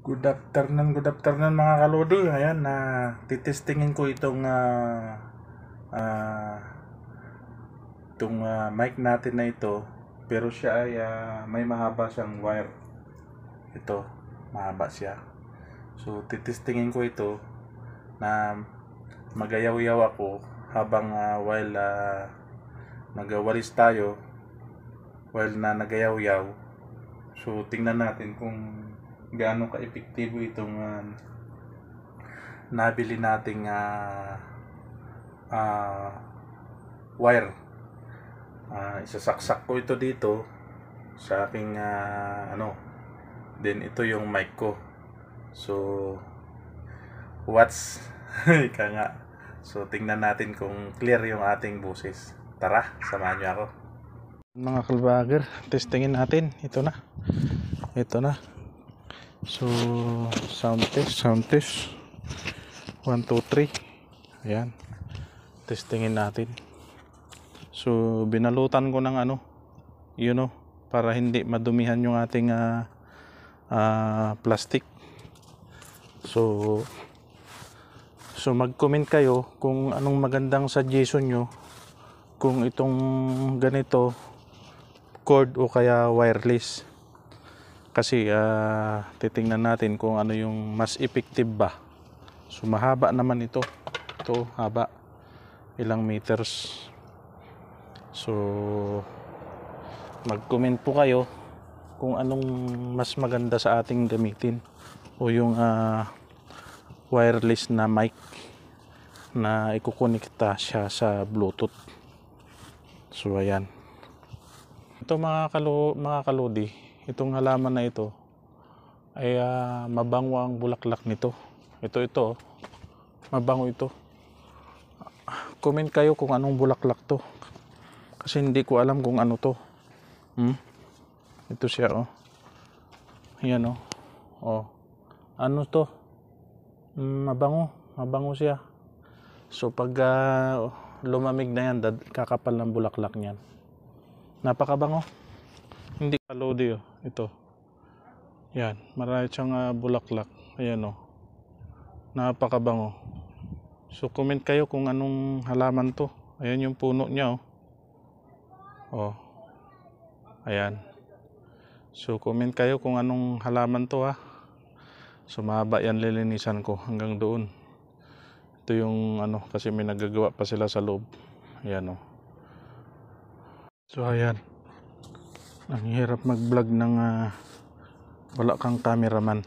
Good afternoon mga kalodi. Ayan, titestingin ko itong ah, mic natin na ito. Pero siya ay may mahaba siyang wire. Ito, mahaba siya. So, titestingin ko ito na magayaw-yaw ako habang while nagawalis tayo while na nagayaw-yaw. So, tingnan natin kung gaano ka-epektibo itong nabili nating wire. Isasaksak ko ito dito sa aking then ito yung mic ko. So what's ika nga. So tingnan natin kung clear yung ating boses. Tara, samahan niyo ako. Mga kalbager, testingin natin. Ito na. So sound test 1, 2, 3. Ayan, testingin natin. So binalutan ko ng para hindi madumihan yung ating plastic. So mag-comment kayo kung anong magandang suggestion nyo, kung itong ganito cord o kaya wireless. Kasi titingnan natin kung ano yung mas effective ba. So mahaba naman ito haba, ilang meters. So mag-comment po kayo kung anong mas maganda sa ating gamitin, o yung wireless na mic na ikukonekta siya sa Bluetooth. So ayan, ito mga kalodi, itong halaman na ito ay mabango ang bulaklak nito. Ito mabango ito. Comment kayo kung anong bulaklak to, kasi hindi ko alam kung ano to. Ito siya, yan, ano to, mabango siya. So pag lumamig na yan, kakapal ng bulaklak niyan. Napakabango. Hindi kalodi, ito. Yan, marami siyang bulaklak. Ayan, napakabango. So comment kayo kung anong halaman to. Ayan yung puno niya, ayan. So comment kayo kung anong halaman to, So mahaba yan, lilinisan ko hanggang doon. Ito yung kasi may nagagawa pa sila sa loob. Ayan, So ayan, ang hirap mag-vlog ng wala kang cameraman.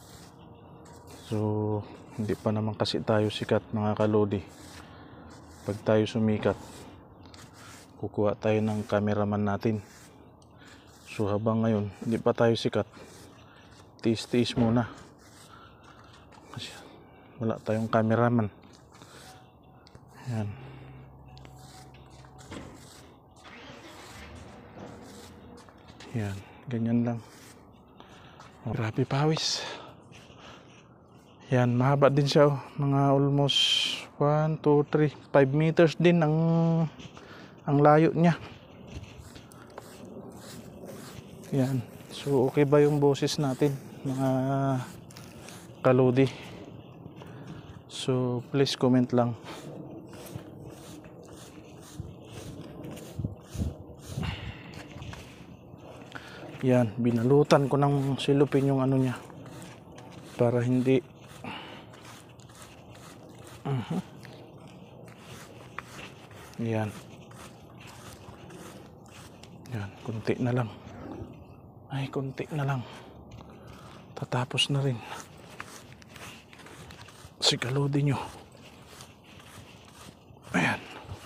So hindi pa naman kasi tayo sikat mga kalodi. Pag tayo sumikat, kukuha tayo ng cameraman natin. So habang ngayon hindi pa tayo sikat, tiis muna kasi wala tayong cameraman. Yan, ganyan lang. Grabe pawis. Yan, mahaba din siya, mga almost 1, 2, 3, 5 meters din ang layo niya. Yan. So okay ba yung boses natin mga kalodi? So please comment lang. Yan, binalutan ko ng silupin yung niya para hindi yan, konti na lang. Konti na lang, tatapos na rin si kalodi nyo. Ayan,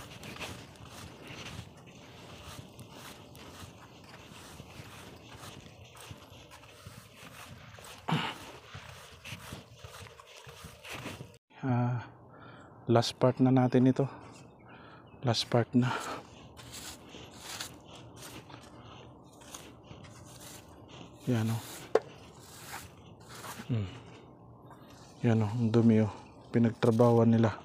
last part na natin ito. Last part na. Yan, yan, ang dumi, pinagtrabawan nila.